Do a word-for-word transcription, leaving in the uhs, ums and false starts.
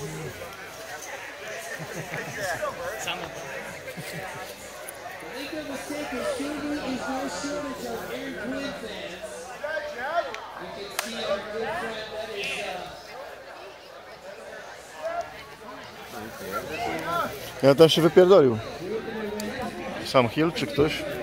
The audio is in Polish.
Ja tam się wypierdolił. Sam Hill czy ktoś?